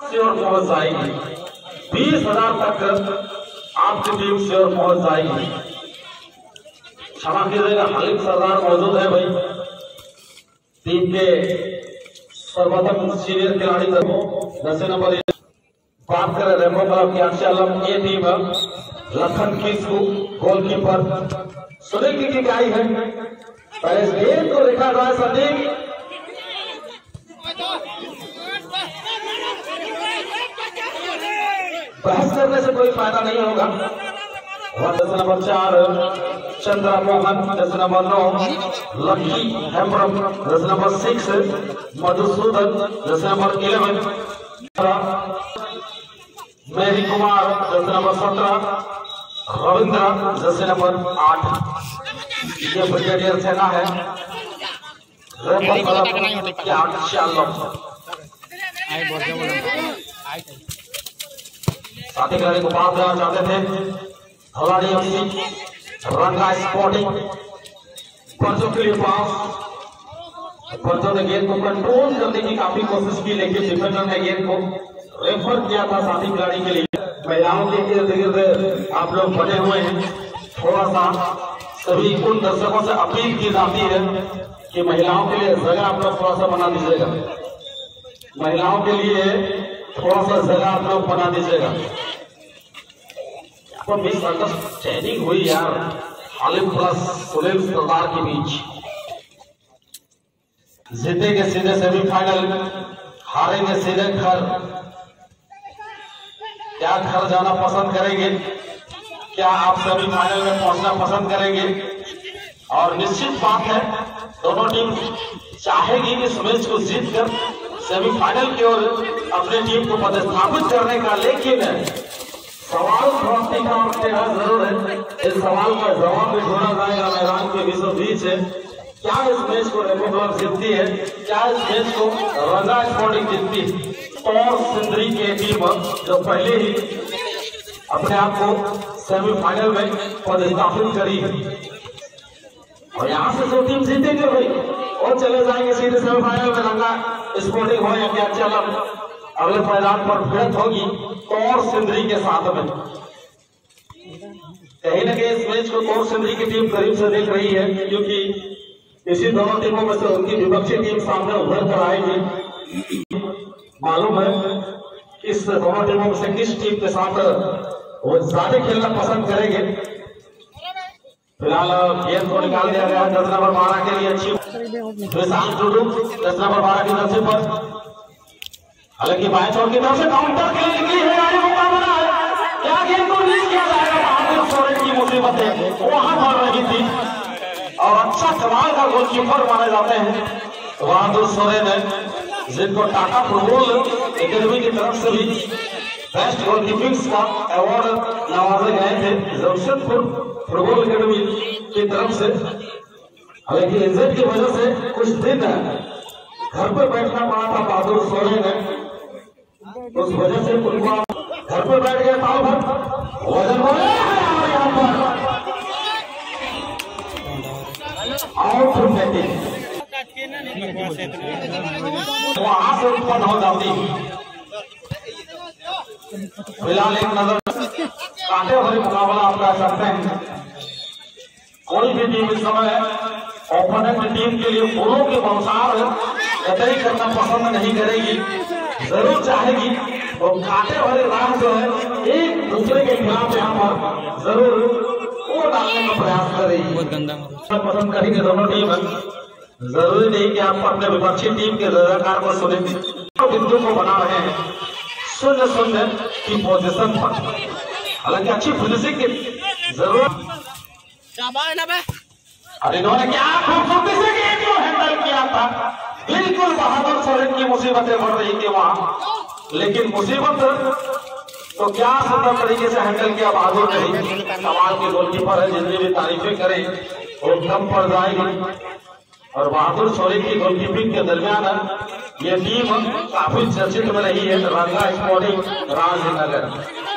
Sure पहुंच जाएगी। 20,000 तक आपकी टीम श्योर पहुंच जाएगी। क्षमा कीजिएगा, हालिद सरदार मौजूद है भाई, टीम के सर्वोत्तम सीनियर खिलाड़ी। दस नंबर बात करें रेमो क्लब की अंशालम, ये टीम लखन किसकू गोलकीपर सुनील की किक आई है। पहले गेंद को देखा जाए संदीप, बहस करने से कोई फायदा नहीं होगा। दस नंबर 4 चंद्रा मोहन, दस नंबर 9 लकी हेम्ब्रम, दस नंबर 6 मधुसूदन, दस नंबर 11 मेरी कुमार, दस नंबर 17 रविंद्र, दस नंबर 8 ये ब्रिगेडियर सेना है। साथी खिलाड़ी को पास देना चाहते थे खिलाड़ी एफसी रंगा स्पोर्टिंग, पर्चों के लिए पास। पर्चों ने गेंद को कंट्रोल करने की काफी कोशिश की, लेकिन डिफेंडर ने गेंद को रेफर किया था साथी खिलाड़ी के लिए। महिलाओं के इर्द गिर्द आप लोग बने हुए हैं, थोड़ा सा सभी उन दर्शकों से अपील की जाती है कि महिलाओं के लिए जगह आप लोग थोड़ा सा बना दीजिएगा। महिलाओं के लिए थोड़ा सा जगह आप लोग बना दीजिएगा। मिसअंडरस्टैंडिंग हुई यार हालिद प्लस सुनील सरदार के बीच। जीतेंगे सीधे सेमीफाइनल, हारेंगे सीधे घर। क्या घर जाना पसंद करेंगे? क्या आप सेमीफाइनल में पहुंचना पसंद करेंगे? और निश्चित बात है दोनों टीम चाहेगी कि इस मैच को जीतकर सेमीफाइनल की ओर अपनी टीम को प्रतिस्थापित करने का, लेकिन सवाल प्राप्ति का और तेरा जरूर है। इस सवाल का जवाब भी ढूंढा जाएगा मैदान के बीचों बीच। क्या इस मैच को रेमो क्लब जीतती है? क्या इस मैच को रंगा स्पोर्टिंग जीतती है? और सिंदरी की टीम जो पहले ही अपने आप को सेमीफाइनल में पदस्थापित करी है, और यहाँ से जो टीम जीतेंगे भाई और चले जाएंगे सीधे सेमीफाइनल में। रंगा स्पोर्टिंग हो या क्या चल अगले मैदान पर भिड़ंत होगी और सिंदरी के साथ में। कहीं न कहीं इस मैच को तौर सिंदरी की टीम करीब से देख रही है, क्योंकि इसी दोनों टीमों में से उनकी विपक्षी टीम सामने उभर कर आएगी। मालूम है इस दोनों टीमों में से किस टीम के साथ वो ज्यादा खेलना पसंद करेंगे। फिलहाल गेंद को निकाल दिया गया है 10 नंबर 12 के लिए। अच्छी विशाल टुडू 10 नंबर 12 की तरफ पर, हालांकि बाएं छोर की तरफ से काउंटर के लिए निकली है। आगे मुकाबला है, क्या गेंद को रिलीज किया जाएगा? बहादुर सोरेन की मुसीबत है, वहां बढ़ रही थी और अच्छा कमाल का गोलकीपर माने जाते हैं बहादुर सोरेन है, जिनको टाटा फुटबॉल एकेडमी की तरफ से भी बेस्ट गोलकीपिंग का अवार्ड नवाजे गए थे जमशेदपुर फुटबॉल एकेडमी की तरफ से। हालांकि इंजरी की वजह से कुछ दिन घर पर बैठना पड़ा था बहादुर सोरेन है, उस वजह से उनको घर पर बैठ गया साल भर। वजन यहाँ पर आउट वहां से उत्पन्न हो जाती। फिलहाल एक नजर कांटे भरी मुकाबला आप कह सकते हैं। कोई भी टीम इस समय ओपोनेंट टीम के लिए गोलों के बौछार कतई करना पसंद नहीं करेगी, जरूर चाहेगी वो कांटे भरी राह जो है एक दूसरे के खिलाफ यहाँ पर जरूर वो डालने का प्रयास करेगी। पसंद करेंगे दोनों टीम। जरूरी नहीं कि आप अपने विपक्षी टीम के रजाकार को सुनेंगे, बिंदु को बना रहे हैं 0-0 की पोजीशन पर। हालांकि अच्छी फिनिशिंग की जरूरत। अरे इन्होंने क्या खूबसूरती से गेम को हैंडल किया था। बिल्कुल बहादुर सोरेन की मुसीबतें बढ़ रही थी वहां, लेकिन मुसीबत तो क्या सुंदर तरीके से हैंडल किया बहादुर ने। कमाल के गोलकीपर है, जितनी भी तारीफें करें वो कम पड़ जाएगी। और बहादुर सोरेन की गोलकीपिंग के दरमियान ये टीम काफी चर्चित में रही है, रंगा स्पोर्टिंग राजनगर।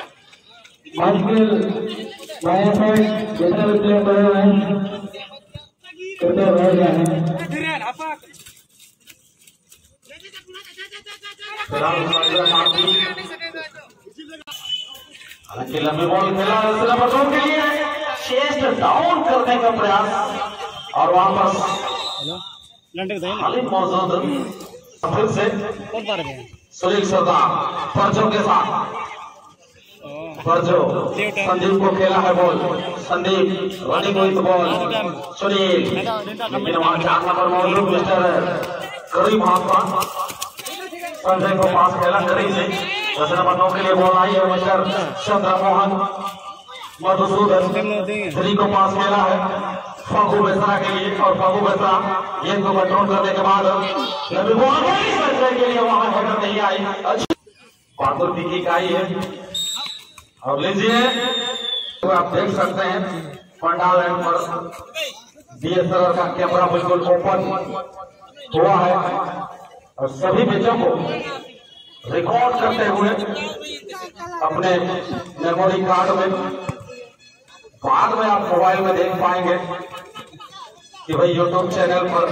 जितने भी प्लेयर बने हुए हैं कृपया बैठ जाए। हालांकि लंबी बॉल खेला नंबर 2 के लिए चेस्ट डाउन करने का प्रयास और वापस खालिद मौजूद फिर से सुनील सरदार फर्जों के साथ फर्जो संदीप को खेला है ball Sandeep running with ball Sunil लेकिन वहां 4 नंबर मौजूद मिस्टर करीब भागवा संजय को पास खेला करीब से 10 नंबर 9 के लिए बॉल आई है मिस्टर चंद्रमोहन मधुसूदन 3 को पास खेला है फागू बेसरा के लिए और फागू बेसरा ये को कंट्रोल करने के बाद लंबी बॉल संजय के लिए वहां हेडर नहीं आई बहादुर की आई है। अब लीजिए तो आप देख सकते हैं पंडाल एंड पर डीएसएलआर का कैमरा बिल्कुल ओपन हुआ है और सभी मैचों को रिकॉर्ड करते हुए अपने मेमोरी कार्ड में बाद में आप मोबाइल में देख पाएंगे कि भाई यूट्यूब चैनल पर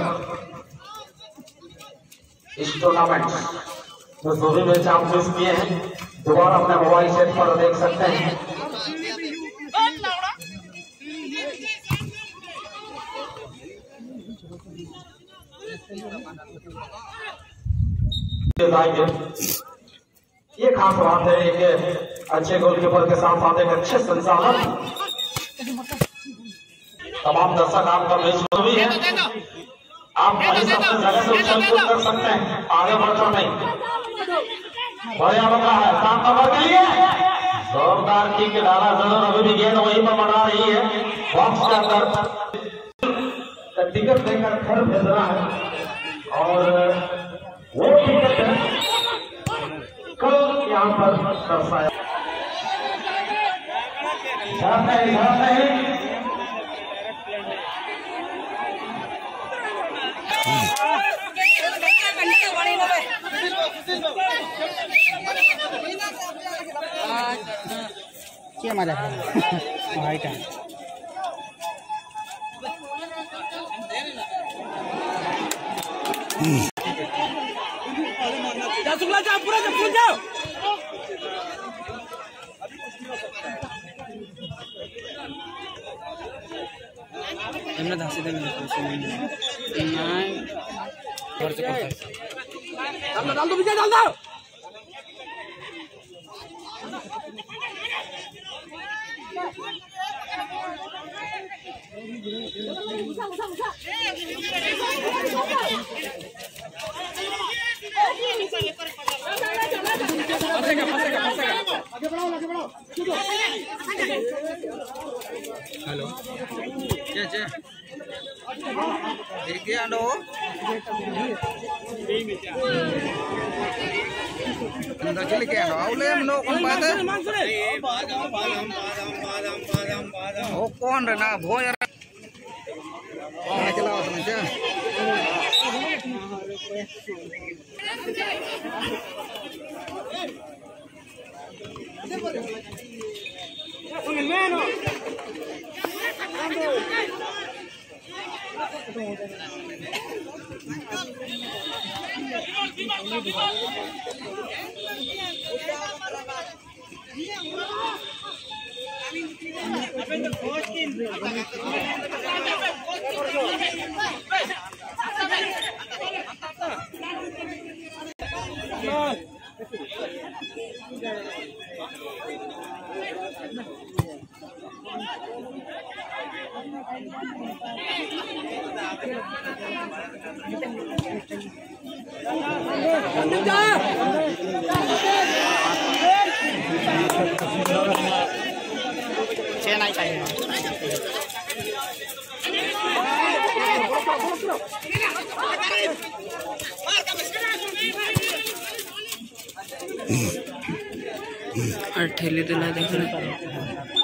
इस टूर्नामेंट में जो भी मैच आप मिस किए हैं दोबारा अपने मोबाइल सेट पर देख सकते हैं। ये खास बात है एक अच्छे गोलकीपर के साथ साथ एक अच्छे संचालन तमाम दर्शक आपका मैच भी है आप वहीं से अपनी जगह से उछल कूद कर सकते हैं आगे बढ़कर नहीं बढ़िया बता है 7 नंबर के लिए जोरदार किक डाला जरूर अभी भी गेंद वहीं पर मंडरा रही है बॉक्स के अंदर टिकट देकर घर भेजना है और वो टिकट कल यहाँ पर दर्शाया क्या मजा है भाई का जा पूरा जाओ हमने धासे दे मिले और से डाल दो विजय डाल दो हेलो क्या देखिए आंडो चल के आउले मनो कौन बात है ओ कौन रे ना भो यार चलाओ तुम क्या नहीं चाहिए 8 ठेले तो ना देखना